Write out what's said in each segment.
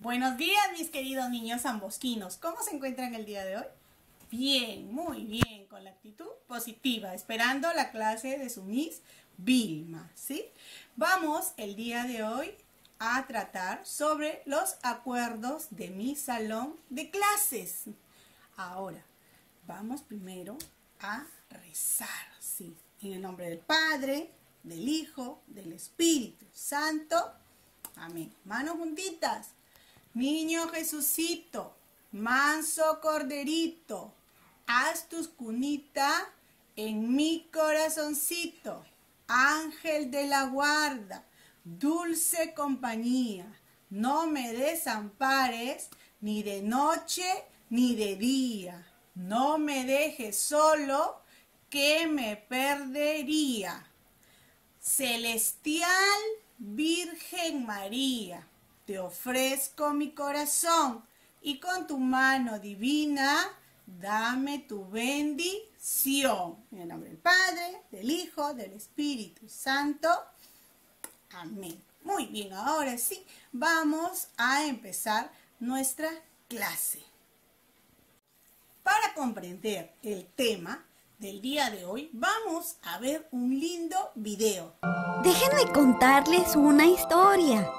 Buenos días, mis queridos niños zambosquinos. ¿Cómo se encuentran el día de hoy? Bien, muy bien, con la actitud positiva, esperando la clase de su Miss Vilma, ¿sí? Vamos el día de hoy a tratar sobre los acuerdos de mi salón de clases. Ahora, vamos primero a rezar, ¿sí? En el nombre del Padre, del Hijo, del Espíritu Santo. Amén. Manos juntitas. Niño Jesucito, manso corderito, haz tus cunita en mi corazoncito. Ángel de la guarda, dulce compañía, no me desampares ni de noche ni de día. No me dejes solo, que me perdería. Celestial Virgen María, te ofrezco mi corazón y con tu mano divina dame tu bendición. En el nombre del Padre, del Hijo, del Espíritu Santo. Amén. Muy bien, ahora sí, vamos a empezar nuestra clase. Para comprender el tema del día de hoy, vamos a ver un lindo video. Déjenme contarles una historia.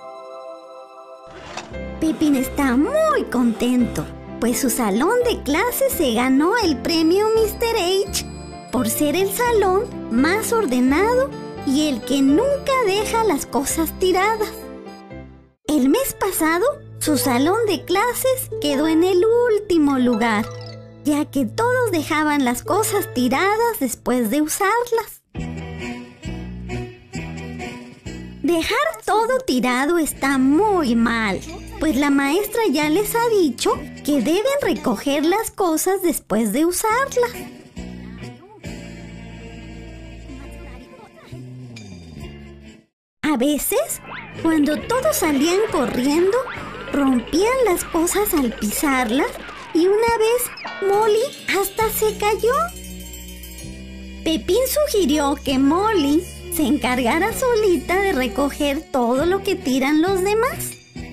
Pepín está muy contento, pues su salón de clases se ganó el premio Mr. H por ser el salón más ordenado y el que nunca deja las cosas tiradas. El mes pasado, su salón de clases quedó en el último lugar, ya que todos dejaban las cosas tiradas después de usarlas. Dejar todo tirado está muy mal, pues la maestra ya les ha dicho que deben recoger las cosas después de usarlas. A veces, cuando todos salían corriendo, rompían las cosas al pisarlas y una vez Molly hasta se cayó. Pepín sugirió que Molly se encargara solita de recoger todo lo que tiran los demás,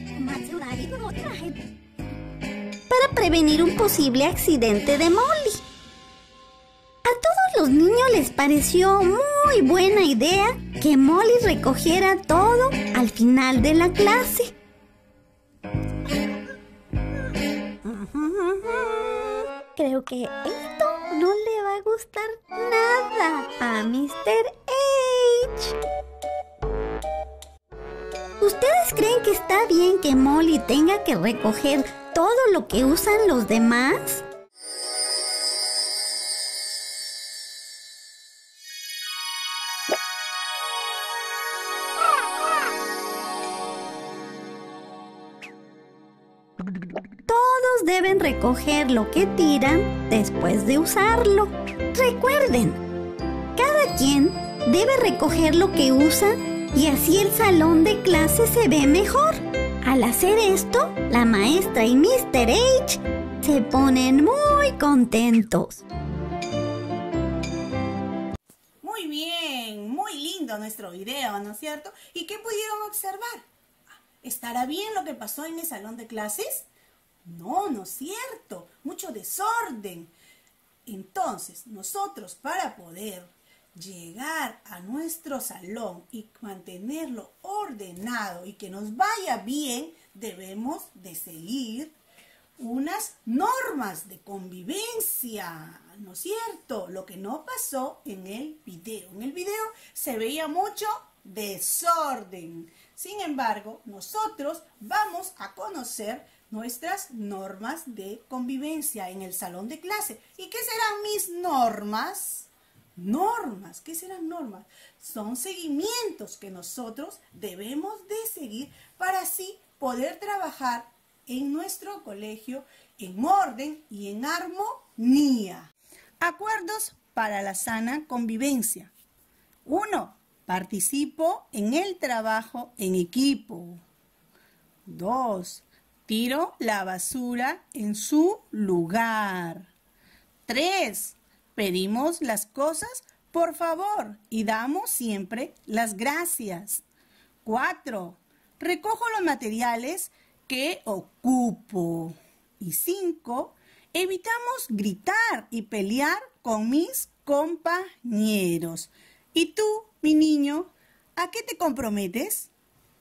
para prevenir un posible accidente de Molly. A todos los niños les pareció muy buena idea que Molly recogiera todo al final de la clase. Creo que esto no le va a gustar nada a Mr. H. ¿Ustedes creen que está bien que Molly tenga que recoger todo lo que usan los demás? Todos deben recoger lo que tiran después de usarlo. Recuerden, cada quien debe recoger lo que usa y así el salón de clase se ve mejor. Al hacer esto, la maestra y Mr. H se ponen muy contentos. Muy bien, muy lindo nuestro video, ¿no es cierto? ¿Y qué pudieron observar? ¿Estará bien lo que pasó en el salón de clases? No, no es cierto. Mucho desorden. Entonces, nosotros para poder llegar a nuestro salón y mantenerlo ordenado y que nos vaya bien, debemos de seguir unas normas de convivencia, ¿no es cierto? Lo que no pasó en el video. En el video se veía mucho desorden. Sin embargo, nosotros vamos a conocer nuestras normas de convivencia en el salón de clase. ¿Y qué serán mis normas? Normas, ¿qué serán normas? Son seguimientos que nosotros debemos de seguir para así poder trabajar en nuestro colegio en orden y en armonía. Acuerdos para la sana convivencia. 1. Participo en el trabajo en equipo. 2. Tiro la basura en su lugar. 3. Pedimos las cosas por favor y damos siempre las gracias. 4. Recojo los materiales ¿Qué ocupo? Y 5. Evitamos gritar y pelear con mis compañeros. ¿Y tú, mi niño, a qué te comprometes?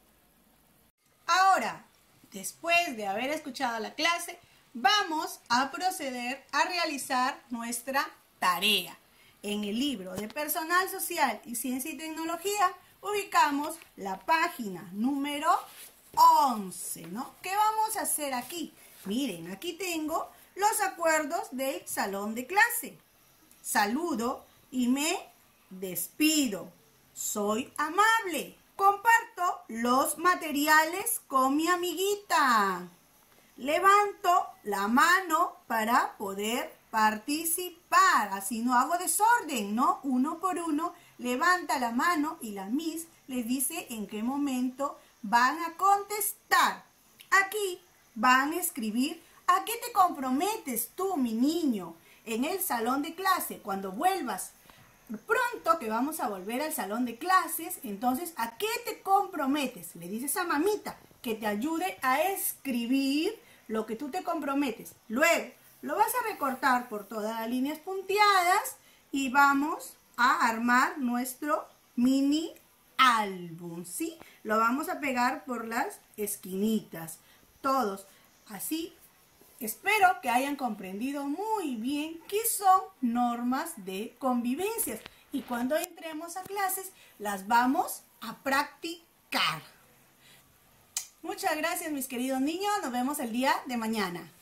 Ahora, después de haber escuchado la clase, vamos a proceder a realizar nuestra tarea. En el libro de Personal Social y Ciencia y Tecnología ubicamos la página número 11, ¿no? ¿Qué vamos a hacer aquí? Miren, aquí tengo los acuerdos del salón de clase. Saludo y me despido. Soy amable. Comparto los materiales con mi amiguita. Levanto la mano para poder participar. Así no hago desorden, ¿no? Uno por uno levanta la mano y la Miss les dice en qué momento van a contestar. Aquí van a escribir a qué te comprometes tú, mi niño, en el salón de clase. Cuando vuelvas, pronto que vamos a volver al salón de clases, entonces, ¿a qué te comprometes? Le dices a mamita que te ayude a escribir lo que tú te comprometes. Luego, lo vas a recortar por todas las líneas punteadas y vamos a armar nuestro mini álbum, ¿sí? Lo vamos a pegar por las esquinitas, todos, así. Espero que hayan comprendido muy bien qué son normas de convivencia y cuando entremos a clases las vamos a practicar. Muchas gracias, mis queridos niños. Nos vemos el día de mañana.